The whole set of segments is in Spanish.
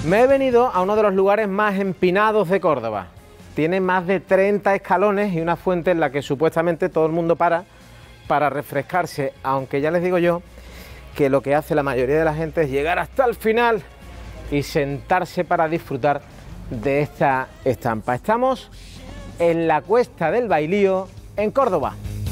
Me he venido a uno de los lugares más empinados de Córdoba. Tiene más de 30 escalones y una fuente en la que supuestamente todo el mundo para refrescarse, aunque ya les digo yo que lo que hace la mayoría de la gente es llegar hasta el final y sentarse para disfrutar de esta estampa. Estamos en la Cuesta del Bailío, en Córdoba.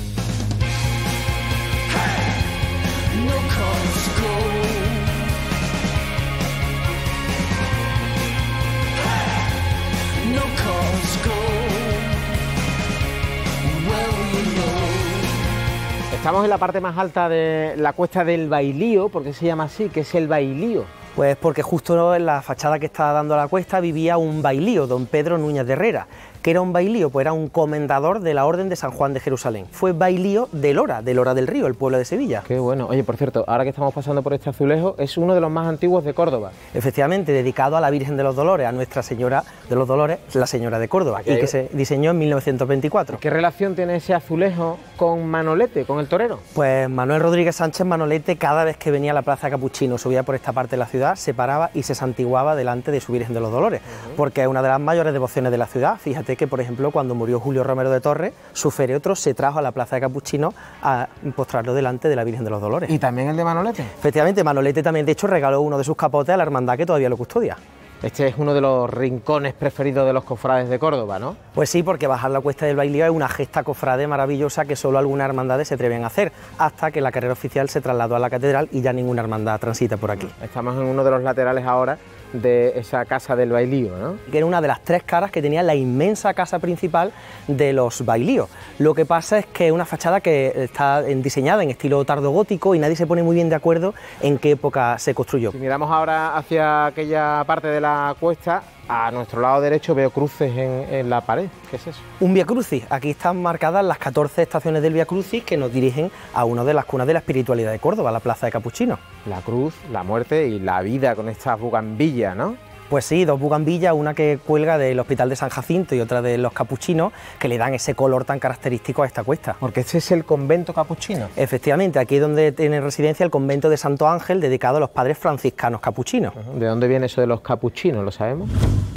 Estamos en la parte más alta de la Cuesta del Bailío. ¿Por qué se llama así? ¿Qué es el Bailío? Pues porque justo en la fachada que está dando la cuesta vivía un bailío, don Pedro Núñez de Herrera. ¿Qué era un bailío? Pues era un comendador de la Orden de San Juan de Jerusalén. Fue bailío de Lora del Río, el pueblo de Sevilla. Qué bueno. Oye, por cierto, ahora que estamos pasando por este azulejo, es uno de los más antiguos de Córdoba. Efectivamente, dedicado a la Virgen de los Dolores, a Nuestra Señora de los Dolores, la Señora de Córdoba, y que se diseñó en 1924. ¿Qué relación tiene ese azulejo con Manolete, con el torero? Pues Manuel Rodríguez Sánchez Manolete, cada vez que venía a la Plaza Capuchino, subía por esta parte de la ciudad, se paraba y se santiguaba delante de su Virgen de los Dolores, porque es una de las mayores devociones de la ciudad. Fíjate que, por ejemplo, cuando murió Julio Romero de Torres, su féretro se trajo a la Plaza de Capuchino a postrarlo delante de la Virgen de los Dolores. ¿Y también el de Manolete? Efectivamente, Manolete también, de hecho, regaló uno de sus capotes a la hermandad que todavía lo custodia. Este es uno de los rincones preferidos de los cofrades de Córdoba, ¿no? Pues sí, porque bajar la Cuesta del Bailío es una gesta cofrade maravillosa que solo algunas hermandades se atreven a hacer, hasta que la carrera oficial se trasladó a la catedral y ya ninguna hermandad transita por aquí. Estamos en uno de los laterales ahora de esa Casa del Bailío, ¿no? Que era una de las tres caras que tenía la inmensa casa principal de los bailíos. Lo que pasa es que es una fachada que está diseñada en estilo tardogótico y nadie se pone muy bien de acuerdo en qué época se construyó. Si miramos ahora hacia aquella parte de la cuesta, a nuestro lado derecho veo cruces en la pared. ¿Qué es eso? Un Vía Crucis. Aquí están marcadas las 14 estaciones del Vía Crucis que nos dirigen a una de las cunas de la espiritualidad de Córdoba, la Plaza de Capuchino. La cruz, la muerte y la vida con estas bugambillas, ¿no? Pues sí, dos bugambillas, una que cuelga del Hospital de San Jacinto y otra de los capuchinos, que le dan ese color tan característico a esta cuesta. Porque este es el convento capuchino. Efectivamente, aquí es donde tiene residencia el convento de Santo Ángel, dedicado a los padres franciscanos capuchinos. ¿De dónde viene eso de los capuchinos? ¿Lo sabemos?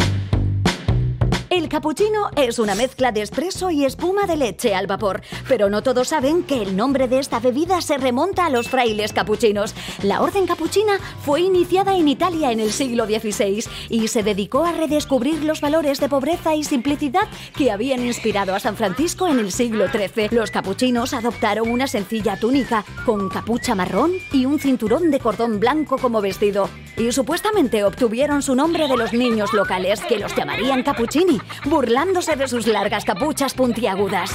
El capuchino es una mezcla de espresso y espuma de leche al vapor, pero no todos saben que el nombre de esta bebida se remonta a los frailes capuchinos. La orden capuchina fue iniciada en Italia en el siglo XVI y se dedicó a redescubrir los valores de pobreza y simplicidad que habían inspirado a San Francisco en el siglo XIII. Los capuchinos adoptaron una sencilla túnica con capucha marrón y un cinturón de cordón blanco como vestido, y supuestamente obtuvieron su nombre de los niños locales, que los llamarían capuchini, burlándose de sus largas capuchas puntiagudas.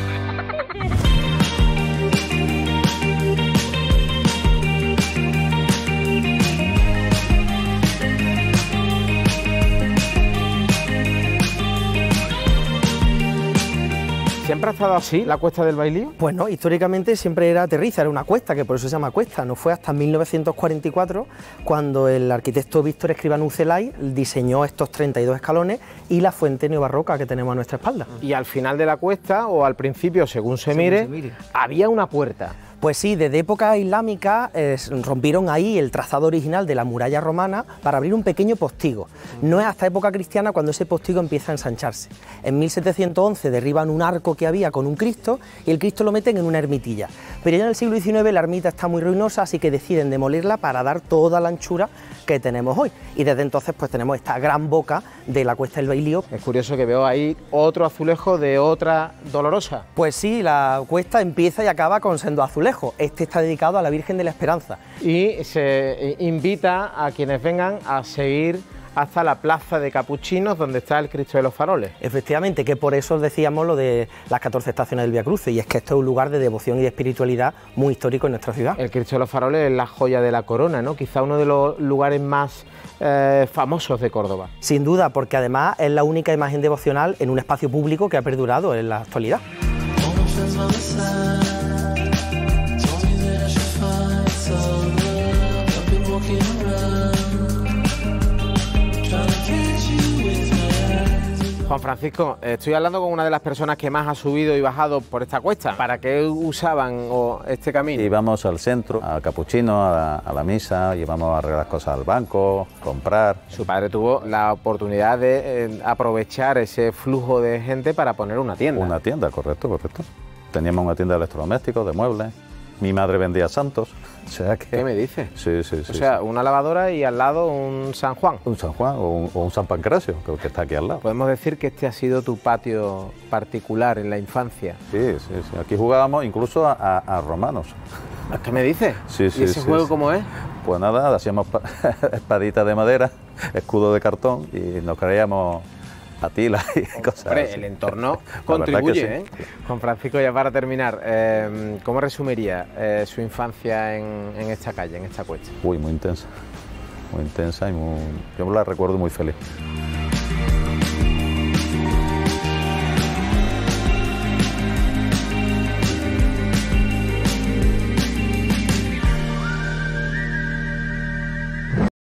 ¿Siempre ha estado así la Cuesta del Bailío? Pues no, históricamente siempre era terriza, era una cuesta, que por eso se llama cuesta. No fue hasta 1944 cuando el arquitecto Víctor Escribano Celay diseñó estos 32 escalones y la fuente neobarroca que tenemos a nuestra espalda. Y al final de la cuesta, o al principio, según se mire, había una puerta. Pues sí, desde época islámica rompieron ahí el trazado original de la muralla romana para abrir un pequeño postigo. No es hasta época cristiana cuando ese postigo empieza a ensancharse. En 1711 derriban un arco que había con un Cristo y el Cristo lo meten en una ermitilla. Pero ya en el siglo XIX la ermita está muy ruinosa, así que deciden demolirla para dar toda la anchura que tenemos hoy. Y desde entonces pues tenemos esta gran boca de la Cuesta del Bailío. Es curioso que veo ahí otro azulejo de otra dolorosa. Pues sí, la cuesta empieza y acaba con sendo azulejo. Este está dedicado a la Virgen de la Esperanza. Y se invita a quienes vengan a seguir hasta la Plaza de Capuchinos, donde está el Cristo de los Faroles. Efectivamente, que por eso os decíamos lo de las 14 estaciones del Vía Crucis, y es que esto es un lugar de devoción y de espiritualidad muy histórico en nuestra ciudad. El Cristo de los Faroles es la joya de la corona, ¿no? Quizá uno de los lugares más famosos de Córdoba. Sin duda, porque además es la única imagen devocional en un espacio público que ha perdurado en la actualidad. Juan Francisco, estoy hablando con una de las personas que más ha subido y bajado por esta cuesta. ¿Para qué usaban este camino? Íbamos al centro, a Capuchino, a la misa, íbamos a arreglar cosas al banco, comprar. Su padre tuvo la oportunidad de aprovechar ese flujo de gente para poner una tienda. Una tienda, correcto, correcto. Teníamos una tienda de electrodomésticos, de muebles. Mi madre vendía santos. O sea que... ¿Qué me dices? Sí, sí, sí. O sea, sí. una lavadora y al lado un San Juan. Un San Juan o un San Pancracio, que está aquí al lado. Podemos decir que este ha sido tu patio particular en la infancia. Sí, sí, sí. Aquí jugábamos incluso a romanos. ¿Qué me dices? Sí, sí, ¿Y ese sí, juego sí. cómo es? Pues nada, hacíamos espaditas de madera, escudo de cartón y nos creíamos Atila y cosas Hombre, así. el entorno La contribuye, verdad que ¿eh? Juan Francisco, ya para terminar, ¿cómo resumiría su infancia en esta calle, en esta cuesta? Uy, muy intensa y muy... yo la recuerdo muy feliz.